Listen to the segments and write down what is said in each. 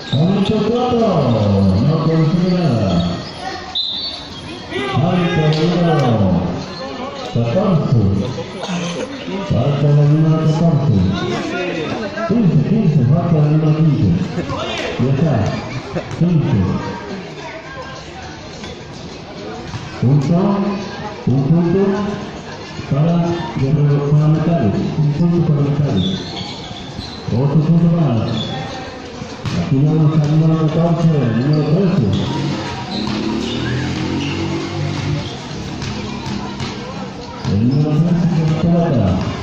Árbitro 4, no consigue nada. Árbitro número 14. Falta el número 14. 15, falta el número 15. Ya está. 15. Un punto para Metales. Un punto para Metales. Otro punto más. Aquí vamos al número 14, número 13. El número 13 se pelota.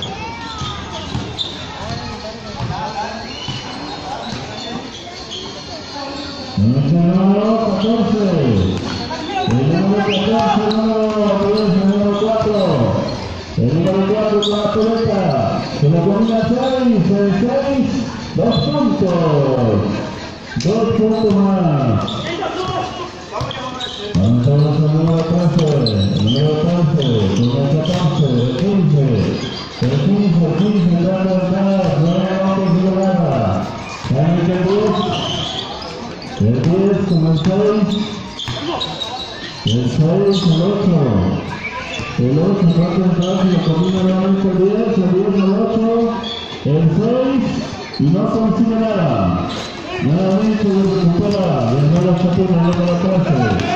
Número 14. El número 14, número 4. El número 4 con la pelota. Se lo domina 6. 2 puntos. 2 puntos más. Vamos a ver el número 13. El número 13. El número 14. El 15. El 15. Dando el gas. No consigue nada. Dame el 10 con el 6. El 6, el 8. El 8 va a entrar y lo combina nuevamente el 10, el 8. El 6 y no consigue nada. Nuevamente lo recupera. El número 14, el número 13.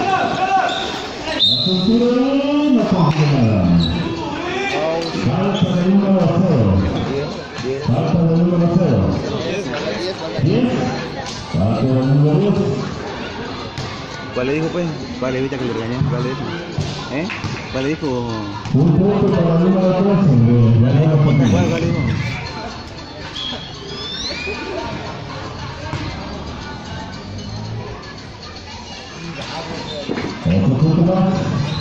La consigue y no consigue nada. Falta del número 0. Falta del número 0. 10. Falta del número 10. ¿Cuál le dijo pues? ¿Cuál evita que le regañe? ¿Cuál le dijo? ¿Cuál le dijo? Un punto para el número 13. ¿Cuál dijo? Otro punto más.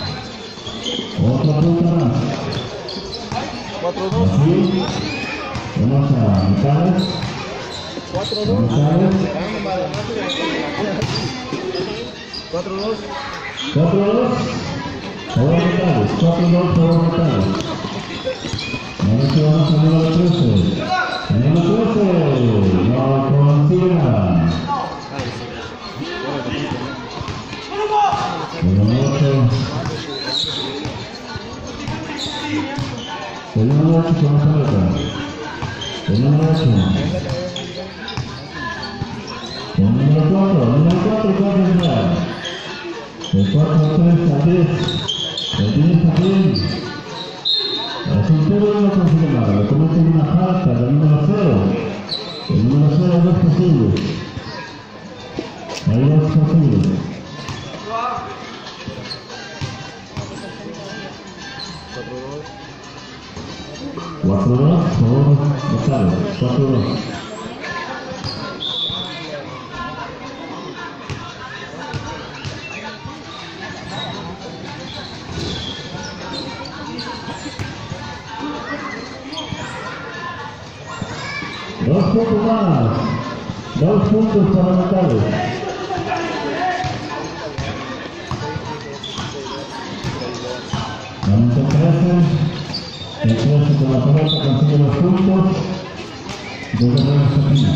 4-2. Así. Vamos a Metales. 4-2. 4-2. 4-2. Favor Metales. 4-2 favor Metales. Ahora sí vamos al número 13. El número 13. No consigue nada. El número 8. El número 8 con la pelota. El número 8. El número 4. El número 4 puede entrar. El 4 3 al 10. El 10 también. El soltero no consigue nada. Le cometen una falta del número 0. El número 0 no es posible. Ahí no es posible. 4-2, favor Metales. 4-2. Dos puntos más. 2 puntos para Metales. Vamos a 13. El 13 con la pelota consigue los puntos. Desde la esquina.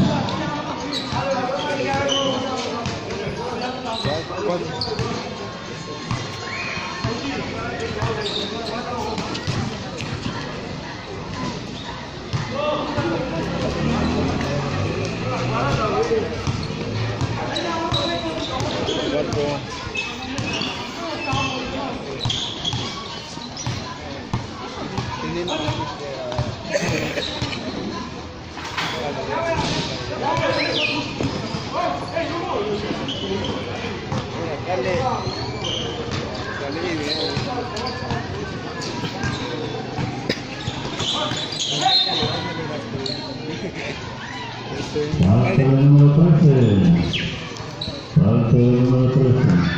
Falta el número 13. Falta el número 13.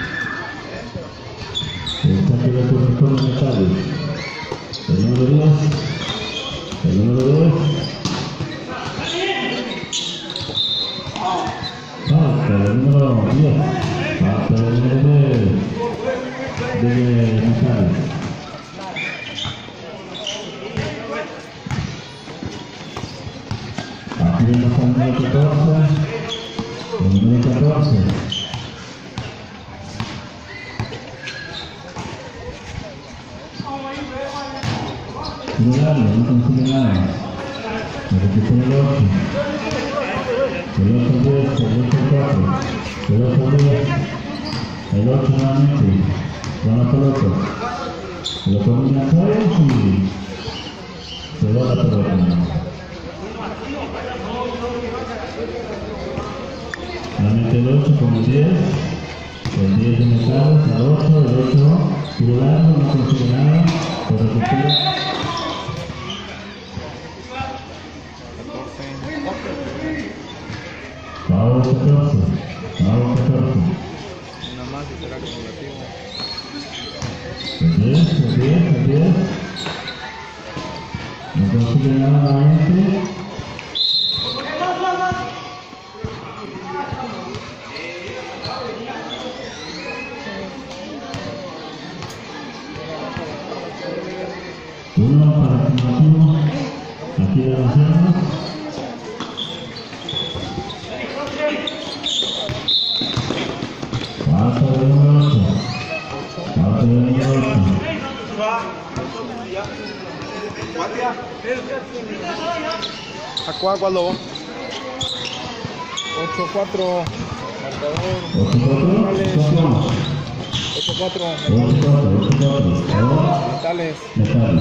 Esta que le corresponde a Metales. El número 10. El número 10. Falta el número 10. Falta el número 10 de Metales. Aquí vemos al número 14. El número 14 nada. La repetición el 8. El 8 10, el 8 4. El 8 10. El 8 nuevamente. Van la pelota. Lo combina 6 y se va la pelota. Nuevamente el 8 con el 10. El 10 de Metales, el 8, el 8 tiro largo, no consigue nada. Se recupera. Pau 14. Pau 14. Nada más será acumulativo. El 10, el 10, el 10. No consigue nada nuevamente. Uno para el acumulativo. Aquí de las armas. Falta de número 8. Falta de número 8. ¿A cuál lo? 8-4. Marcador. 8-4. 8-4. Metales. Metales.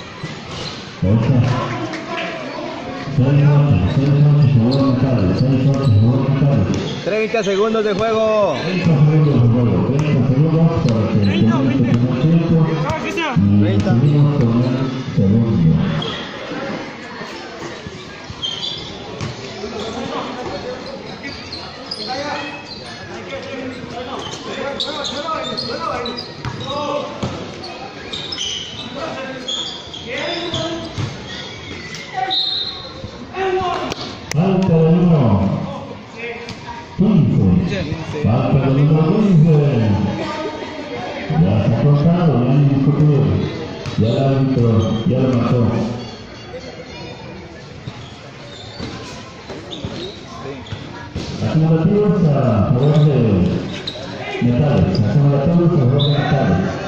30 segundos de juego. 30 segundos para que termine este primer tiempo y seguimos con el segundo. Falta de número 15. Falta de número 15. Ya se ha cortado, ya ni discutido. Ya el árbitro, ya lo mató. Acumulativos a favor de Metales. Acumulativos a favor de Metales.